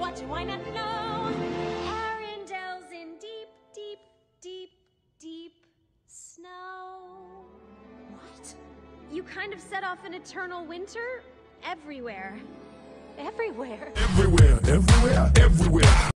What do I not know? Arendelle's in deep, deep, deep, deep snow. What? You kind of set off an eternal winter everywhere. Everywhere. Everywhere, everywhere, everywhere.